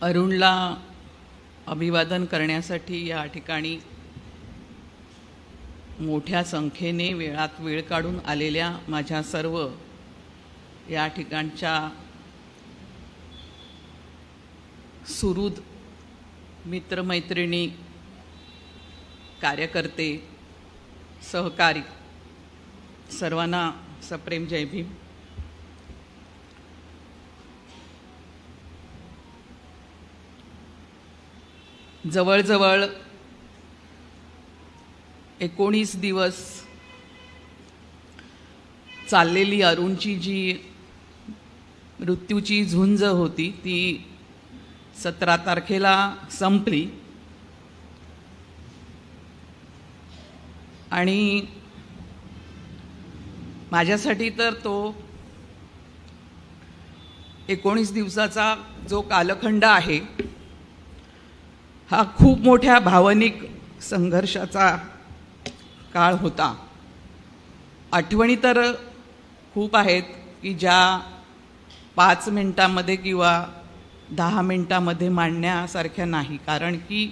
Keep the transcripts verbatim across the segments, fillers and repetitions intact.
अरुणला अभिवादन करण्यासाठी या ठिकाणी मोठ्या संख्येने वेळात वेळ काढून आलेल्या माझ्या सर्व या ठिकाणच्या सुहृद मित्रमैत्रिणी, कार्यकर्ते, सहकारी सर्वांना सप्रेम जय भीम. जवळजवळ एकोणीस दिवस चाललेली अरुणची जी मृत्यूची झुंज होती ती सतरा तारखेला संपली आणि माझ्यासाठी तर तो एकोणीस दिवसाचा जो कालखंड आहे हा खूप मोठ्या भावनिक संघर्षाचा काळ होता. आठवणी तर खूप आहेत की ज्या पाच मिनिटांमध्ये किंवा दहा मिनिटांमध्ये मांडण्यासारख्या नाही, कारण की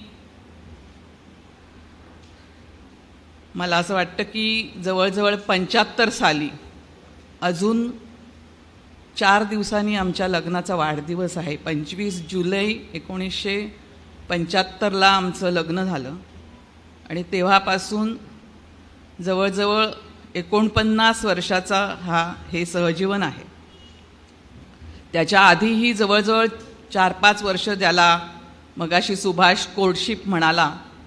मला असं वाटतं की जवळजवळ पंच्याहत्तर साली अजून चार दिवसांनी आमच्या लग्नाचा वाढदिवस आहे. पंचवीस जुलै एकोणीसशे पंच्याहत्तरला आमचं लग्न झालं आणि तेव्हापासून जवळजवळ एकोणपन्नास वर्षाचा हा हे सहजीवन आहे. त्याच्या आधीही जवळजवळ चार पाच वर्ष ज्याला मगाशी सुभाष कोर्टशिप म्हणाला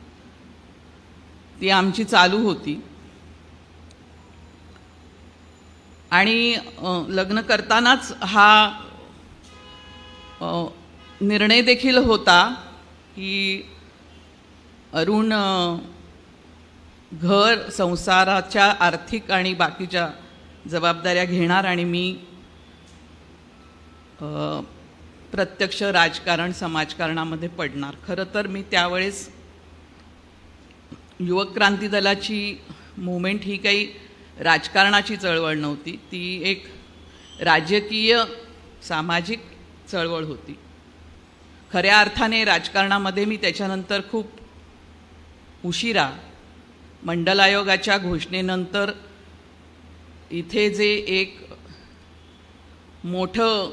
ती आमची चालू होती. आणि लग्न करतानाच हा निर्णय देखील होता की अरुण घर संसाराच्या आर्थिक आणि बाकीच्या जबाबदाऱ्या घेणार आणि मी प्रत्यक्ष राजकारण समाजकारणामध्ये पडणार. खरं तर मी त्यावेळेस युवक क्रांती दलाची मूवमेंट ही काही राजकारणाची चळवळ नव्हती, ती एक राजकीय सामाजिक चळवळ होती. खऱ्या अर्थाने राजकारणामध्ये मी त्याच्यानंतर खूप उशिरा मंडल आयोगाच्या घोषणेनंतर इथे जे एक मोठं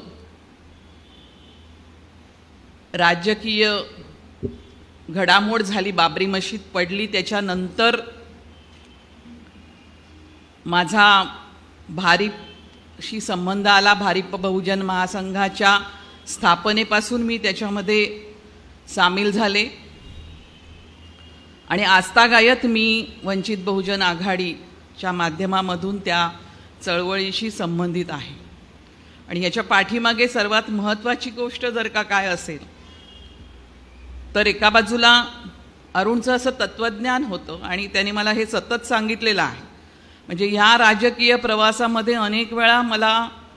राजकीय घडामोड झाली, बाबरी मशीद पडली, त्याच्यानंतर माझा भारिपशी संबंध आला. भारिप बहुजन महासंघाच्या स्थापनेपासून मी त्याच्यामध्ये सामील झाले आणि आजतागायत मी वंचित बहुजन आघाडीच्या माध्यमामधून त्या चळवळीशी संबंधित आहे. आणि याच्या पाठीमागे सर्वात महत्त्वाची गोष्ट जर का काय असेल तर एका बाजूला अरुणचं असं तत्त्वज्ञान होतं आणि त्याने मला हे सतत सांगितलेलं आहे. म्हणजे ह्या राजकीय प्रवासामध्ये अनेक वेळा मला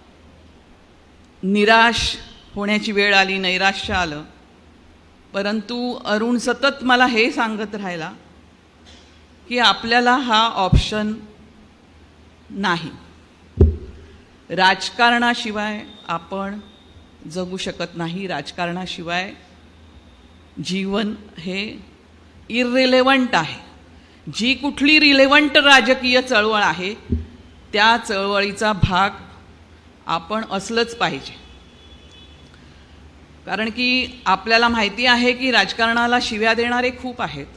निराश होण्याची वेळ आली, नैराश्य आलं, परंतु अरुण सतत मला हे सांगत राहिला की आपल्याला हा ऑप्शन नाही, राजकारणाशिवाय आपण जगू शकत नाही, राजकारणाशिवाय जीवन हे इररिलेव्हंट आहे. जी कुठली रिलेव्हंट राजकीय चळवळ आहे त्या चळवळीचा भाग आपण असलंच पाहिजे. कारण की आपल्याला माहिती आहे की राजकारणाला शिव्या देणारे खूप आहेत,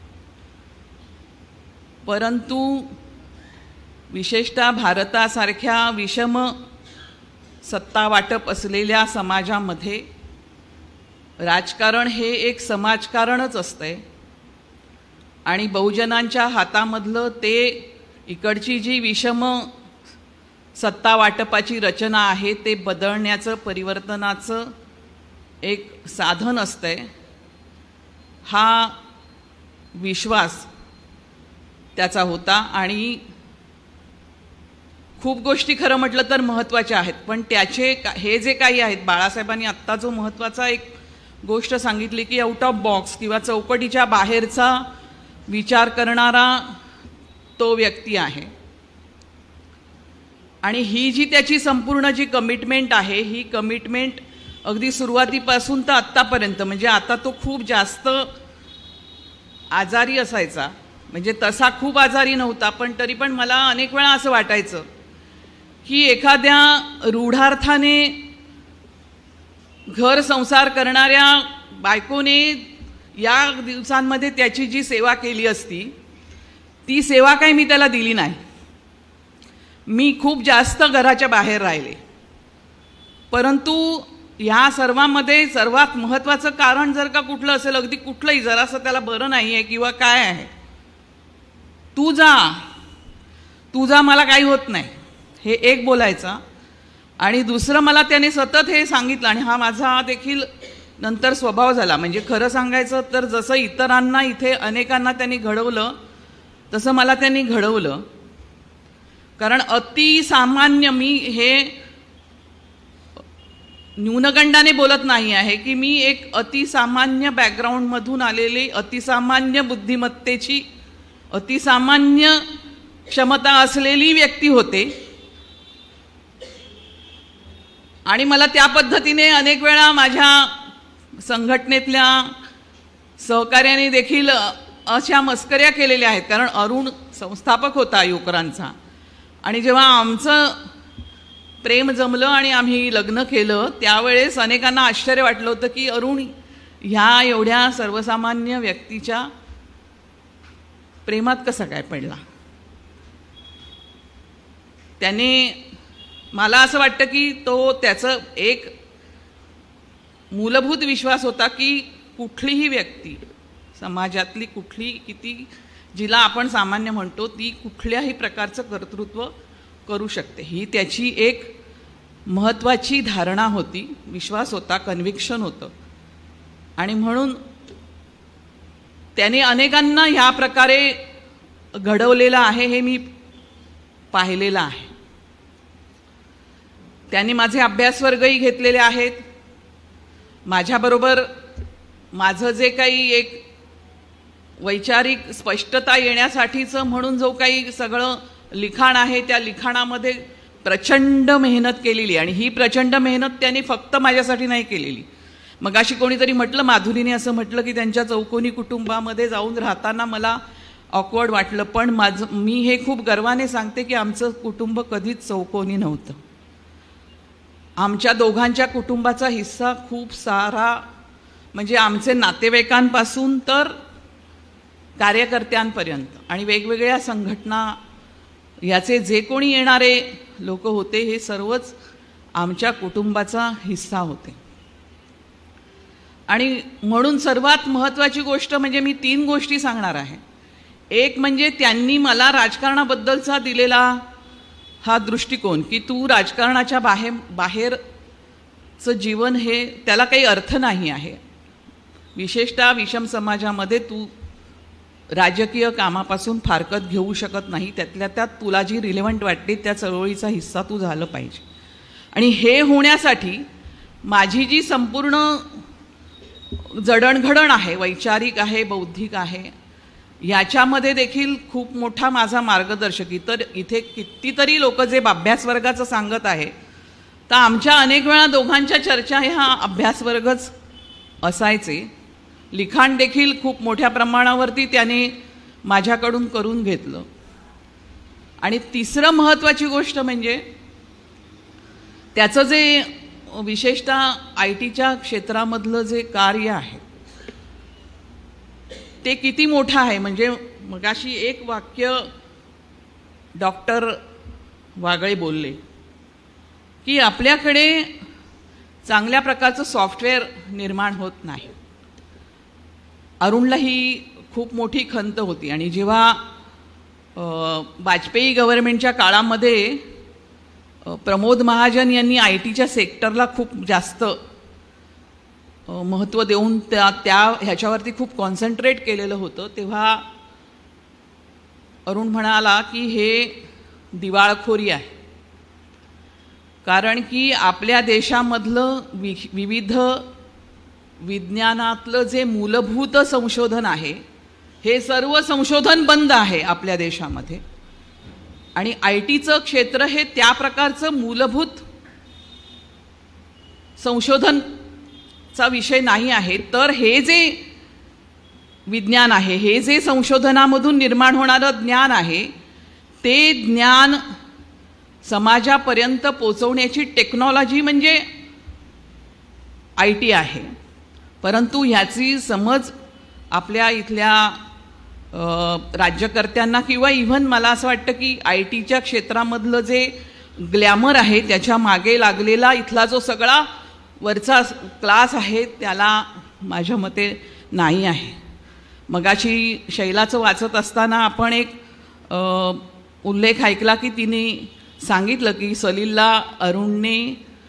परंतु विशेषतः भारतासारख्या विषम सत्ता वाटप असलेल्या समाजामध्ये राजकारण हे एक समाजकारणच असतंय आणि बहुजनांच्या हातामधलं ते इकडची जी विषम सत्ता वाटपाची रचना आहे ते बदलण्याचं, परिवर्तनाचं एक साधन असतंय. हा विश्वास त्याचा होता आणि खूप गोष्टी खरं म्हटलं तर महत्त्वाच्या आहेत, पण त्याचे हे जे काही आहेत, बाळासाहेबांनी आत्ता जो महत्त्वाचा एक गोष्ट सांगितली की आउट ऑफ बॉक्स किंवा चौकटीच्या बाहेरचा विचार करणारा तो व्यक्ती आहे. आणि ही जी त्याची संपूर्ण जी कमिटमेंट आहे ही कमिटमेंट अगदी सुरुवातीपासून तर आत्तापर्यंत, म्हणजे आता तो खूप जास्त आजारी असायचा, म्हणजे तसा खूप आजारी नव्हता, पण तरी पण मला अनेक वेळा असं वाटायचं की एखाद्या रूढार्थाने घर संसार करणाऱ्या बायकोने या दिवसांमध्ये त्याची जी सेवा केली असती ती सेवा काही मी त्याला दिली नाही. मी खूप जास्त घराच्या बाहेर राहिले, परंतु ह्या सर्वांमध्ये सर्वात महत्त्वाचं कारण जर का कुठलं असेल, अगदी कुठलंही जरासं त्याला बरं नाही आहे किंवा काय आहे, तू जा तू जा मला काही होत नाही, हे एक बोलायचा. आणि दुसरं मला त्याने सतत हे सांगितलं, आणि हा माझा देखील नंतर स्वभाव झाला. म्हणजे खरं सांगायचं तर जसं इतरांना इथे अनेकांना त्यांनी घडवलं तसं मला त्यांनी घडवलं. कारण अतिसामान्य, मी हे न्यूनगंडाने बोलत नाही आहे की मी एक अतिसामान्य बॅकग्राऊंडमधून आलेली, अतिसामान्य बुद्धिमत्तेची, अतिसामान्य क्षमता असलेली व्यक्ती होते. आणि मला त्या पद्धतीने अनेक वेळा माझ्या संघटनेतल्या सहकार्याने देखील अशा मस्कऱ्या केलेल्या आहेत. कारण अरुण संस्थापक होता युवकरांचा, आणि जेव्हा आमचं प्रेम जमलं आणि आम्ही लग्न केलं त्यावेळेस अनेकांना आश्चर्य वाटलं होतं की अरुण ह्या एवढ्या सर्वसामान्य व्यक्तीच्या प्रेमात कसा काय पडला. त्याने, मला असं वाटतं की तो, त्याचं एक मूलभूत विश्वास होता की कुठलीही व्यक्ती, समाजातली कुठली, किती जिला आपण सामान्य म्हणतो, ती कुठल्याही प्रकारचं कर्तृत्व करू शकते. ही त्याची एक महत्त्वाची धारणा होती, विश्वास होता, कन्व्हिक्शन होतं. आणि म्हणून त्याने अनेकांना ह्या प्रकारे घडवलेलं आहे, हे मी पाहिलेलं आहे. त्यांनी माझे अभ्यासवर्गही घेतलेले आहेत. माझ्याबरोबर माझं जे काही एक वैचारिक स्पष्टता येण्यासाठीचं म्हणून जो काही सगळं लिखाण आहे, त्या लिखाणामध्ये प्रचंड मेहनत केलेली. आणि ही प्रचंड मेहनत त्यांनी फक्त माझ्यासाठी नाही केलेली. मग अशी कोणीतरी म्हटलं, माधुरीने असं म्हटलं की त्यांच्या चौकोनी कुटुंबामध्ये जाऊन राहताना मला ऑकवर्ड वाटलं. पण माझं, मी हे खूप गर्वाने सांगते की आमचं कुटुंब कधीच चौकोनी नव्हतं. आमच्या दोघांच्या कुटुंबाचा हिस्सा खूप सारा, म्हणजे आमचे नातेवाईकांपासून तर कार्यकर्त्यांपर्यंत आणि वेगवेगळ्या संघटना, याचे जे कोणी येणारे लोक होते, हे सर्वच आमच्या कुटुंबाचा हिस्सा होते. आणि म्हणून सर्वात महत्त्वाची गोष्ट म्हणजे मी तीन गोष्टी सांगणार आहे. एक म्हणजे त्यांनी मला राजकारणाबद्दलचा दिलेला हा दृष्टिकोन की तू राजकारणाच्या बाहेर बाहेरचं जीवन हे, त्याला काही अर्थ नाही आहे. विशेषतः विषम समाजामध्ये तू राजकीय कामापासून फारकत घेऊ शकत नाही. त्यातल्या त्यात तुला जी रिलेव्हंट वाटते त्या चळवळीचा हिस्सा तू झालं पाहिजे. आणि हे होण्यासाठी माझी जी संपूर्ण जडणघडण आहे, वैचारिक आहे, बौद्धिक आहे, याच्यामध्ये देखील खूप मोठा माझा मार्गदर्शक. इतर इथे कितीतरी लोक जे अभ्यासवर्गाचं सांगत आहे, तर आमच्या अनेक वेळा दोघांच्या चर्चा ह्या अभ्यासवर्गच असायचे. लिखाण देखील खूप मोठ्या प्रमाणावरती त्याने माझ्याकडून करून घेतलं. आणि तिसरं महत्त्वाची गोष्ट म्हणजे त्याचं जे विशेषतः आय टीच्या क्षेत्रामधलं जे कार्य आहे ते किती मोठं आहे. म्हणजे मगाशी एक वाक्य डॉक्टर वागळे बोलले की आपल्याकडे चांगल्या प्रकारचं सॉफ्टवेअर निर्माण होत नाही. अरुणला ही खूप मोठी खंत होती. आणि जेव्हा वाजपेयी गव्हर्नमेंटच्या काळामध्ये प्रमोद महाजन यांनी आय टीच्या सेक्टरला खूप जास्त महत्त्व देऊन त्या त्या ह्याच्यावरती खूप कॉन्सन्ट्रेट केलेलं होतं, तेव्हा अरुण म्हणाला की हे दिवाळखोरी आहे. कारण की आपल्या देशामधलं वि विविध विज्ञानातलं जे मूलभूत संशोधन आहे, हे सर्व संशोधन बंद आहे आपल्या देशामध्ये. आणि आय टीचं क्षेत्र हे त्या प्रकारचं मूलभूत संशोधनचा विषय नाही आहे, तर हे जे विज्ञान आहे, हे जे संशोधनामधून निर्माण होणारं ज्ञान आहे, ते ज्ञान समाजापर्यंत पोचवण्याची टेक्नॉलॉजी म्हणजे आय टी आहे. परंतु ह्याची समज आपल्या इथल्या राज्यकर्त्यांना किंवा इव्हन मला असं वाटतं की आय टीच्या क्षेत्रामधलं जे ग्लॅमर आहे त्याच्या मागे लागलेला इथला जो सगळा वरचा क्लास आहे त्याला माझ्या मते नाही आहे. मगाशी शैलाचं वाचत असताना आपण एक उल्लेख ऐकला की तिने सांगितलं की सलीलला अरुणने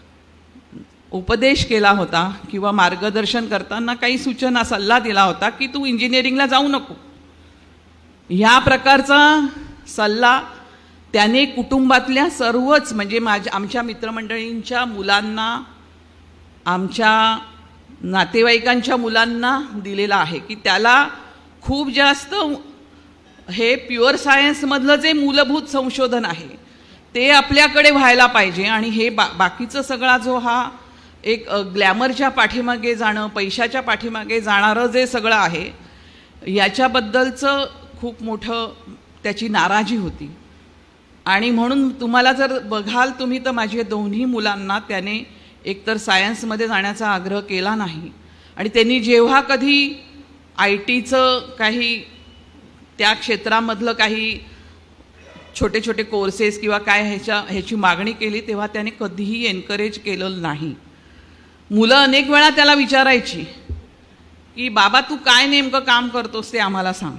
उपदेश केला होता किंवा मार्गदर्शन करताना काही सूचना सल्ला दिला होता की तू इंजिनिअरिंगला जाऊ नको. ह्या प्रकारचा सल्ला त्याने कुटुंबातल्या सर्वच म्हणजे माझ्या आमच्या मित्रमंडळींच्या मुलांना, आमच्या नातेवाईकांच्या मुलांना दिलेला आहे की त्याला खूप जास्त हे प्युअर सायन्समधलं जे मूलभूत संशोधन आहे ते आपल्याकडे व्हायला पाहिजे आणि हे बा बाकीचं सगळा जो हा एक ग्लॅमरच्या पाठीमागे जाणं, पैशाच्या पाठीमागे जाणारं जे सगळं आहे याच्याबद्दलचं खूप मोठं त्याची नाराजी होती. आणि म्हणून तुम्हाला जर बघाल तुम्ही तर माझ्या दोन्ही मुलांना त्याने एकतर सायन्समध्ये जाण्याचा आग्रह केला नाही आणि त्यांनी जेव्हा कधी आय टीचं काही त्या क्षेत्रामधलं काही छोटे छोटे कोर्सेस किंवा काय ह्याच्या ह्याची मागणी केली तेव्हा त्याने कधीही एनकरेज केलं नाही. मुलं अनेक वेळा त्याला विचारायची की बाबा तू काय नेमकं काम करतोस ते आम्हाला सांग.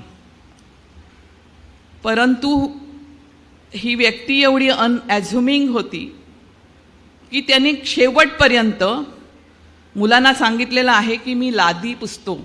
परंतु ही व्यक्ती एवढी अनॲझ्युमिंग होती की त्यांनी शेवटपर्यंत मुलांना सांगितलेलं आहे की मी लादी पुसतो,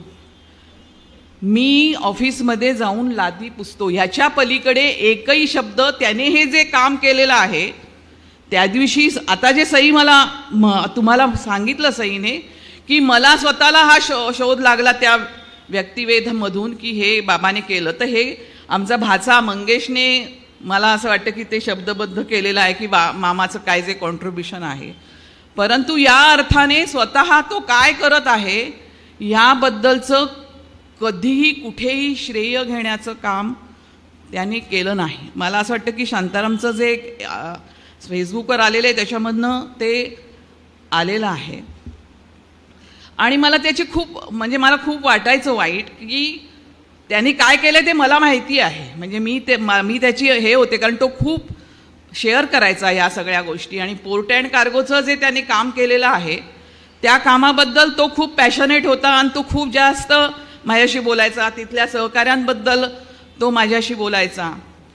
मी ऑफिसमध्ये जाऊन लादी पुसतो, ह्याच्या पलीकडे एकही शब्द त्याने हे जे काम केलेलं आहे त्या दिवशी आता जे सई मला म तुम्हाला सांगितलं सईने की मला स्वतःला हा शो शोध लागला त्या व्यक्तिवेधमधून की हे बाबाने केलं, तर हे आमचा भाचा मंगेशने मला असं वाटतं की ते शब्दबद्ध केलेलं आहे की बा मामाचं काय जे कॉन्ट्रीब्युशन आहे. परंतु या अर्थाने स्वतः तो काय करत आहे याबद्दलचं कधीही कुठेही श्रेय घेण्याचं काम त्यांनी केलं नाही. मला असं वाटतं की शांतारामचं जे फेसबुकवर आलेलं आहे त्याच्यामधनं ते आलेलं आहे आणि मला त्याची खूप म्हणजे मला खूप वाटायचं वाईट की त्यांनी काय केलं ते मला माहिती आहे. म्हणजे मी ते मी त्याची हे होते कारण तो खूप शेअर करायचा या सगळ्या गोष्टी आणि पोर्ट अँड कार्गोचं जे त्यांनी काम केलेलं आहे त्या कामाबद्दल तो खूप पॅशनेट होता आणि तो खूप जास्त माझ्याशी बोलायचा, तिथल्या सहकाऱ्यांबद्दल तो माझ्याशी बोलायचा.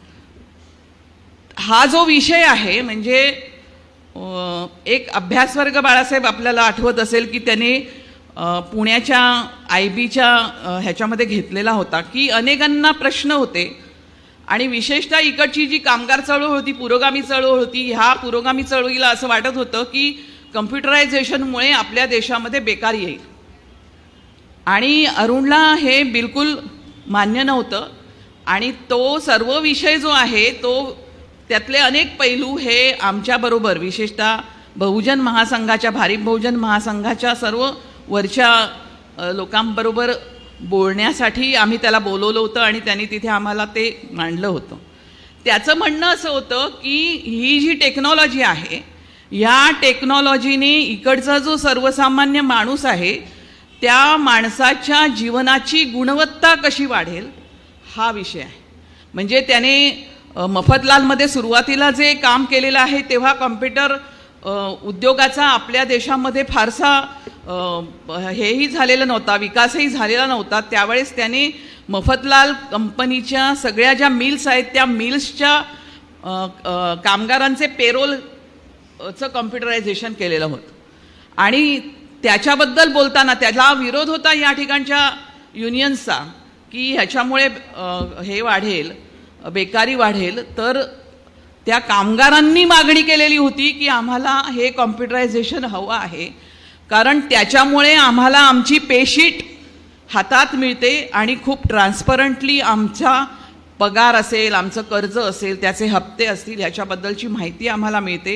हा जो विषय आहे म्हणजे एक अभ्यासवर्ग बाळासाहेब आपल्याला आठवत असेल की त्याने पुण्याच्या आय बीच्या ह्याच्यामध्ये घेतलेला होता की अनेकांना प्रश्न होते आणि विशेषतः इकडची जी कामगार चळवळ होती, पुरोगामी चळवळ होती, ह्या पुरोगामी चळवळीला असं वाटत होतं की कम्प्युटरायझेशनमुळे आपल्या देशामध्ये बेकारी येईल आणि अरुणला हे बिलकुल मान्य नव्हतं आणि तो सर्व विषय जो आहे तो त्यातले अनेक पैलू हे आमच्याबरोबर विशेषतः बहुजन महासंघाच्या भारिप बहुजन महासंघाच्या सर्व वरच्या लोकांबरोबर बोलण्यासाठी आम्ही त्याला बोलवलं होतं आणि त्यांनी तिथे आम्हाला ते मांडलं होतं. त्याचं म्हणणं असं होतं की ही जी टेक्नॉलॉजी आहे या टेक्नॉलॉजीने इकडचा जो सर्वसामान्य माणूस आहे त्या माणसाच्या जीवनाची गुणवत्ता कशी वाढेल हा विषय आहे. म्हणजे त्याने मफतलालमध्ये सुरुवातीला जे काम केलेलं आहे तेव्हा कॉम्प्युटर उद्योगाचा आपल्या देशामध्ये फारसा हेही झालेलं नव्हता, विकासही झालेला नव्हता. त्यावेळेस त्याने मफतलाल कंपनीच्या सगळ्या ज्या मिल्स आहेत त्या मिल्सच्या कामगारांचे पेरोलचं कॉम्प्युटरायझेशन केलेलं होतं आणि त्याच्याबद्दल बोलताना त्याला विरोध होता या ठिकाणच्या युनियन्सचा की ह्याच्यामुळे हे वाढेल, बेकारी वाढेल. तर त्या कामगारांनी मागणी केलेली होती की आम्हाला हे कॉम्प्युटरायझेशन हवं आहे कारण त्याच्यामुळे आम्हाला आमची पेशीट हातात मिळते आणि खूप ट्रान्सपरंटली आमचा पगार असेल, आमचं कर्ज असेल, त्याचे हप्ते असतील ह्याच्याबद्दलची माहिती आम्हाला मिळते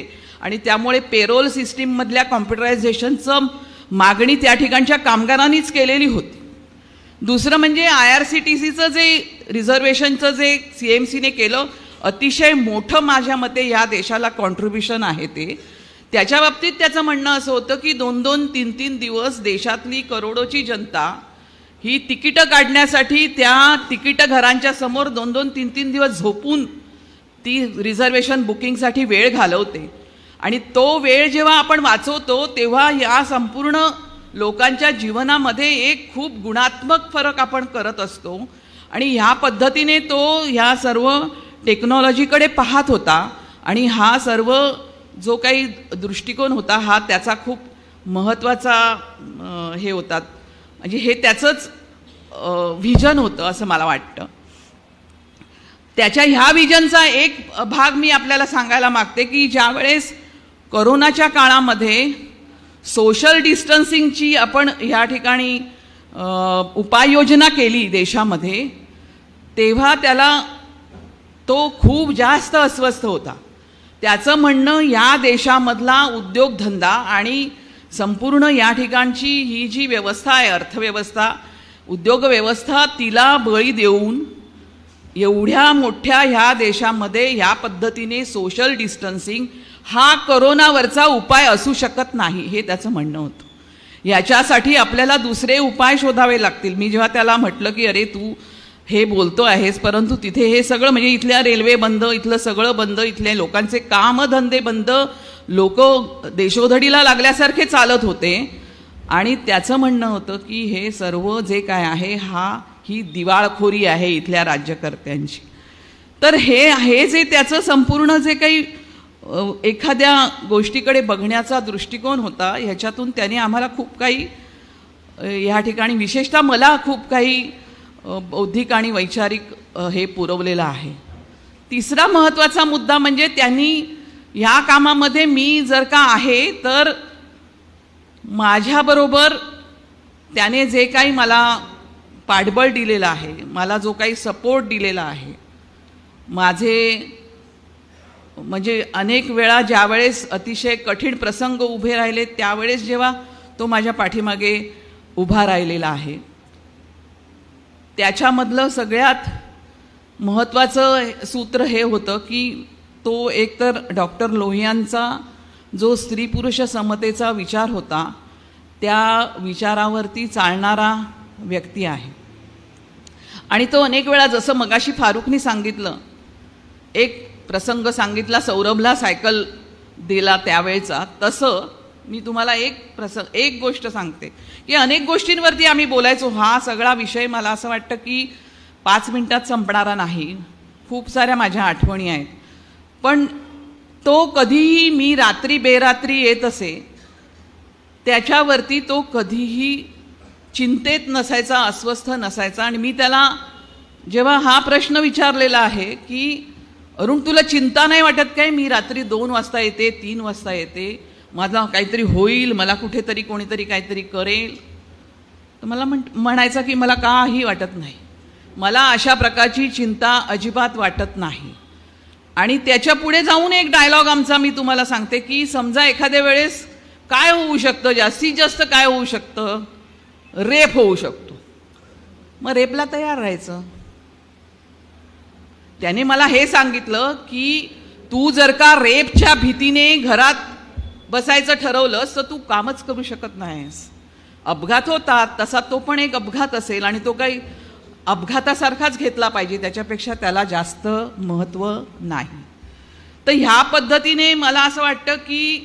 आणि त्यामुळे पेरोल सिस्टीममधल्या कॉम्प्युटरायझेशनचं मागणी त्या ठिकाणच्या कामगारांनीच केलेली होती. दुसरं म्हणजे आय आर सी टी सीचं जे रिझर्वेशनचं जे सी एम सीने केलं अतिशय मोठं माझ्या मते या देशाला कॉन्ट्रीब्युशन आहे ते. त्याच्या बाबतीत त्याचं म्हणणं असं होतं की दोन दोन तीन तीन दिवस देशातली करोडोची जनता ही तिकीटं काढण्यासाठी त्या तिकीटं घरांच्या समोर दोन दोन तीन तीन दिवस झोपून ती रिझर्वेशन बुकिंगसाठी वेळ घालवते. आणि तो वेळ जेव्हा आपण वाचवतो तेव्हा या संपूर्ण लोकांच्या जीवनामध्ये एक खूप गुणात्मक फरक आपण करत असतो. आणि ह्या पद्धतीने तो ह्या सर्व टेक्नॉलॉजीकडे पाहत होता आणि हा सर्व जो काही दृष्टिकोन होता हा त्याचा खूप महत्त्वाचा हे होता, म्हणजे हे त्याचंच व्हिजन होतं असं मला वाटतं. त्याच्या ह्या व्हिजनचा एक भाग मी आपल्याला सांगायला मागते की ज्यावेळेस कोरोनाच्या काळामध्ये सोशल डिस्टन्सिंगची आपण ह्या ठिकाणी उपाययोजना केली देशामध्ये, तेव्हा त्याला तो खूप जास्त अस्वस्थ होता. त्याचं म्हणणं या देशामधला उद्योगधंदा आणि संपूर्ण या ठिकाणची ही जी व्यवस्था आहे अर्थव्यवस्था उद्योग व्यवस्था तिला बळी देऊन एवढ्या मोठ्या ह्या देशामध्ये ह्या पद्धतीने सोशल डिस्टन्सिंग हा कोरोनावरचा उपाय असू शकत नाही हे त्याचं म्हणणं होतं. याच्यासाठी आपल्याला दुसरे उपाय शोधावे लागतील. मी जेव्हा त्याला म्हटलं की अरे तू हे बोलतो आहेस परंतु तिथे हे सगळं म्हणजे इथल्या रेल्वे बंद, इथलं सगळं बंद, इथले लोकांचे कामधंदे बंद, लोक देशोधडीला लागल्यासारखे चालत होते. आणि त्याचं म्हणणं होतं की हे सर्व जे काय आहे हा ही दिवाळखोरी आहे इथल्या राज्यकर्त्यांची. तर हे हे जे त्याचं संपूर्ण जे काही एखाद्या गोष्टीकडे बघण्याचा दृष्टिकोन होता ह्याच्यातून त्याने आम्हाला खूप काही ह्या ठिकाणी विशेषतः मला खूप काही बौद्धिक आणि वैचारिक हे पुरवलेलं आहे. तिसरा महत्त्वाचा मुद्दा म्हणजे त्यांनी ह्या कामामध्ये मी जर का आहे तर माझ्याबरोबर त्याने जे काही मला पाठबळ दिलेलं आहे, मला जो काही सपोर्ट दिलेला आहे, माझे म्हणजे अनेक वेळा ज्यावेळेस अतिशय कठीण प्रसंग उभे राहिले त्यावेळेस जेव्हा तो माझ्या पाठीमागे उभा राहिलेला आहे. त्याच्यामधलं सगळ्यात महत्त्वाचं सूत्र हे होतं की तो एकतर डॉक्टर लोहियांचा जो स्त्री पुरुष समतेचा विचार होता त्या विचारावरती चालणारा व्यक्ती आहे. आणि तो अनेक वेळा जसं मगाशी फारुखनी सांगितलं एक प्रसंग सांगितला सौरभला सायकल दिला त्यावेळचा, तसं मी तुम्हाला एक प्रसंग एक गोष्ट सांगते की अनेक गोष्टींवरती आम्ही बोलायचो. हा सगळा विषय मला असं वाटतं की पाच मिनिटात संपणारा नाही, खूप साऱ्या माझ्या आठवणी आहेत. पण तो कधीही मी रात्री बेरात्री येत असे त्याच्यावरती तो कधीही चिंतेत नसायचा, अस्वस्थ नसायचा. आणि मी त्याला जेव्हा हा प्रश्न विचारलेला आहे की अरुण तुला चिंता नाही वाटत काय, मी रात्री दोन वाजता येते तीन वाजता येते, माझा काहीतरी होईल, मला कुठेतरी कोणीतरी काहीतरी करेल, तर मला म्हण म्हणायचा की मला काही वाटत नाही, मला अशा प्रकारची चिंता अजिबात वाटत नाही. आणि त्याच्या पुढे जाऊन एक डायलॉग आमचा मी तुम्हाला सांगते की समजा एखाद्या वेळेस काय होऊ शकतं, जास्तीत जास्त काय होऊ शकतं, रेप होऊ शकतो, मग रेपला तयार राहायचं. त्याने मला हे सांगितलं की तू जर का रेपच्या भीतीने घरात बसायचं ठरवलंस तर तू कामच करू शकत नाहीस. अपघात होतात तसा तो पण एक अपघात असेल आणि तो काही अपघातासारखाच घेतला पाहिजे, त्याच्यापेक्षा त्याला जास्त महत्त्व नाही. तर ह्या पद्धतीने मला असं वाटतं की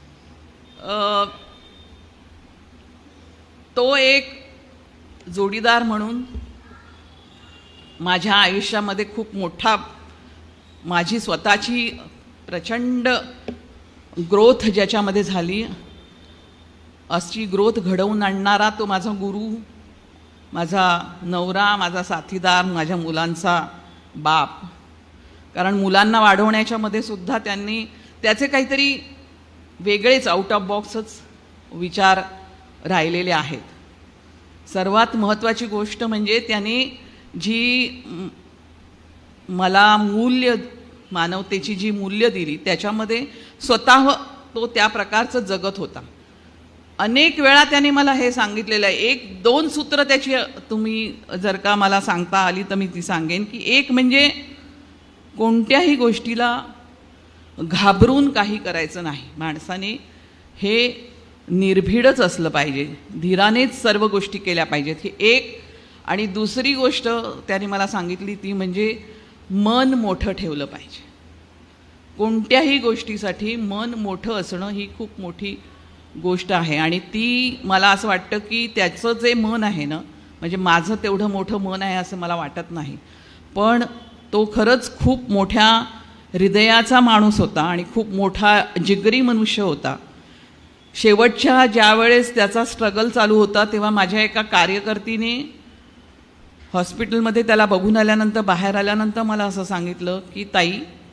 तो एक जोडीदार म्हणून माझ्या आयुष्यामध्ये खूप मोठा, माझी स्वतःची प्रचंड ग्रोथ ज्याच्यामध्ये झाली अशी ग्रोथ घडवून आणणारा तो माझा गुरु, माझा नवरा, माझा साथीदार, माझ्या मुलांचा बाप. कारण मुलांना वाढवण्याच्यामध्ये सुद्धा त्यांनी त्याचे काहीतरी वेगळेच आउट ऑफ बॉक्सच विचार राहिलेले आहेत. सर्वात महत्त्वाची गोष्ट म्हणजे त्याने जी मला मूल्य, मानवतेची जी मूल्य दिली त्याच्यामध्ये स्वतः तो त्या प्रकारचं जगत होता. अनेक वेळा त्याने मला हे सांगितलेलं आहे. एक दोन सूत्र त्याची तुम्ही जर का मला सांगता आली तर मी ती सांगेन की एक म्हणजे कोणत्याही गोष्टीला घाबरून काही करायचं नाही. माणसाने हे निर्भीडच असलं पाहिजे, धीरानेच सर्व गोष्टी केल्या पाहिजेत, ही एक. आणि दुसरी गोष्ट त्याने मला सांगितली ती म्हणजे मन मोठं ठेवलं पाहिजे. कोणत्याही गोष्टीसाठी मन मोठं असणं ही खूप मोठी गोष्ट आहे. आणि ती मला असं वाटतं की त्याचं जे मन आहे ना, म्हणजे माझं तेवढं मोठं मन आहे असं मला वाटत नाही, पण तो खरंच खूप मोठ्या हृदयाचा माणूस होता आणि खूप मोठा जिगरी मनुष्य होता. शेवटच्या ज्या वेळेस त्याचा स्ट्रगल चालू होता तेव्हा माझ्या एका कार्यकर्तीने हॉस्पिटलमध्ये त्याला बघून आल्यानंतर बाहेर आल्यानंतर मला असं सांगितलं की ताई,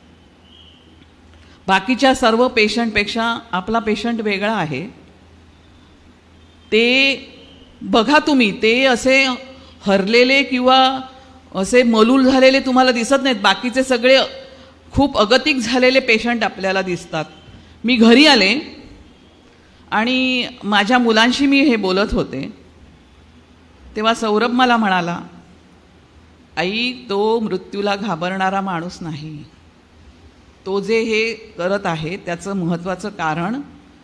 बाकीच्या सर्व पेशंटपेक्षा आपला पेशंट वेगळा आहे. ते बघा तुम्ही, ते असे हरलेले किंवा असे मलूल झालेले तुम्हाला दिसत नाहीत, बाकीचे सगळे खूप अगतिक झालेले पेशंट आपल्याला दिसतात. मी घरी आले आणि माझ्या मुलांशी मी हे बोलत होते तेव्हा सौरभ मला म्हणाला, आई, तो मृत्यूला घाबरणारा माणूस नाही. तो जे हे करत आहे त्याचं महत्त्वाचं कारण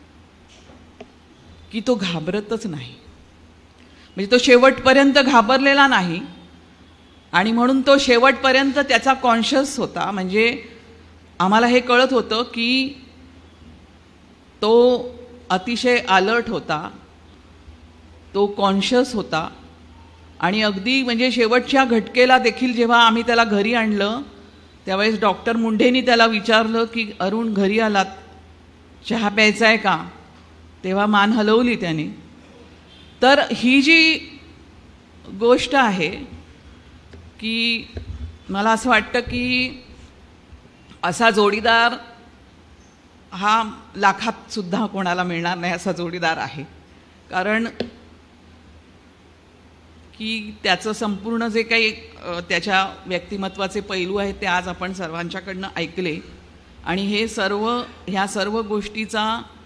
की तो घाबरतच नाही. म्हणजे तो शेवटपर्यंत घाबरलेला नाही आणि म्हणून तो शेवटपर्यंत त्याचा कॉन्शियस होता. म्हणजे आम्हाला हे कळत होतं की तो अतिशय अलर्ट होता, तो कॉन्शियस होता. आणि अगदी म्हणजे शेवटच्या घटकेला देखील जेव्हा आम्ही त्याला घरी आणलं त्यावेळेस डॉक्टर मुंढेंनी त्याला विचारलं की अरुण, घरी आलात, चहा प्यायचा आहे का? तेव्हा मान हलवली त्याने. तर ही जी गोष्ट आहे की मला असं वाटतं की असा जोडीदार हा लाखात सुद्धा कोणाला मिळणार नाही असा जोडीदार आहे. कारण की त्याचं संपूर्ण जे काही त्याच्या व्यक्तिमत्वाचे पैलू आहेत ते आज आपण सर्वांच्याकडनं ऐकले. आणि हे सर्व ह्या सर्व गोष्टीचा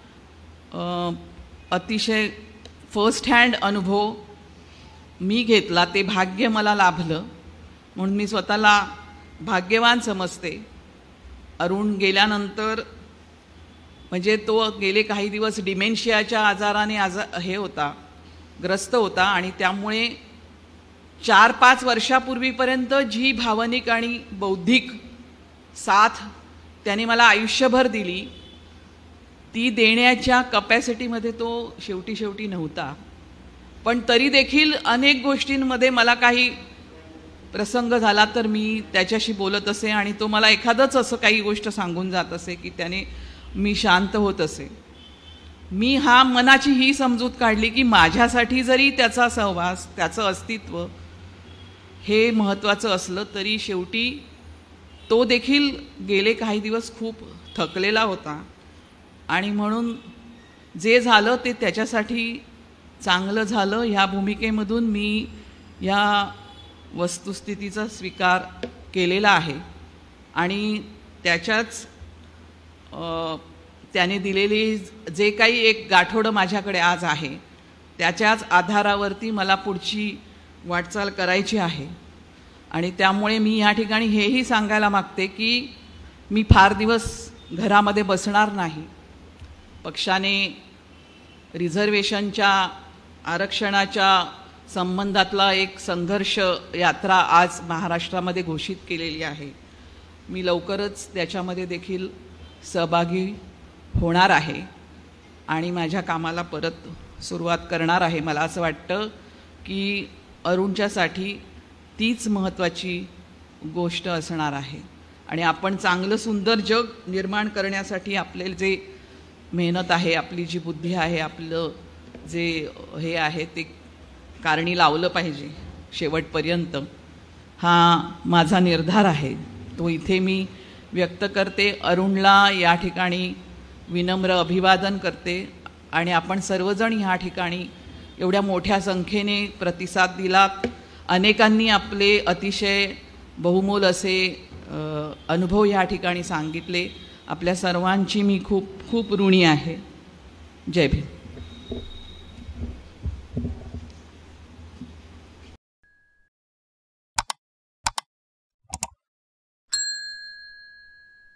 अतिशय फर्स्ट हँड अनुभव मी घेतला. ते भाग्य मला लाभलं म्हणून मी स्वतःला भाग्यवान समजते. अरुण गेल्यानंतर म्हणजे तो गेले काही दिवस डिमेन्शियाच्या आजाराने आजा हे होता, ग्रस्त होता. आणि त्यामुळे चार पाच वर्षापूर्वीपर्यंत जी भावनिक आणि बौद्धिक साथ त्याने मला आयुष्यभर दिली ती देण्याच्या कपॅसिटीमध्ये तो शेवटी शेवटी नव्हता. पण तरी देखील अनेक गोष्टींमध्ये मला काही प्रसंग झाला तर मी त्याच्याशी बोलत असे आणि तो मला एखादंच असं काही गोष्ट सांगून जात असे की त्याने मी शांत होत असे. मी हा मनाची ही समजूत काढली की माझ्यासाठी जरी त्याचा सहवास, त्याचं अस्तित्व हे महत्त्वाचं असलं तरी शेवटी तो देखील गेले काही दिवस खूप थकलेला होता. आणि म्हणून जे झालं ते त्याच्यासाठी चांगलं झालं. ह्या भूमिकेमधून मी या वस्तुस्थितीचा स्वीकार केलेला आहे आणि त्याच्याच त्याने दिलेली जे काही एक गाठोडं माझ्याकडे आज आहे त्याच्याच आधारावरती मला पुढची वाटचाल करायची आहे. आणि त्यामुळे मी या ठिकाणी हेही सांगायला मागते की मी फार दिवस घरामध्ये बसणार नाही. पक्षाने रिझर्वेशनच्या आरक्षणाच्या संबंधातला एक संघर्ष यात्रा आज महाराष्ट्रामध्ये घोषित केलेली आहे. मी लवकरच त्याच्यामध्ये देखील सहभागी होणार आहे आणि माझ्या कामाला परत सुरुवात करणार आहे. मला असं वाटतं की अरुणच्यासाठी तीच महत्त्वाची गोष्ट असणार आहे. आणि आपण चांगलं सुंदर जग निर्माण करण्यासाठी आपले जे मेहनत आहे, आपली जी बुद्धी आहे, आपलं जे हे आहे ते कारणी लावलं पाहिजे शेवटपर्यंत. हा माझा निर्धार आहे, तो इथे मी व्यक्त करते. अरुणला या ठिकाणी विनम्र अभिवादन करते आणि आपण सर्वजण ह्या ठिकाणी एवढ्या मोठ्या संख्येने प्रतिसाद दिलात. अनेकांनी आपले अतिशय बहुमोल असे अनुभव ह्या ठिकाणी सांगितले. आपल्या सर्वांची मी खूप खूप ऋणी आहे. जय भीम.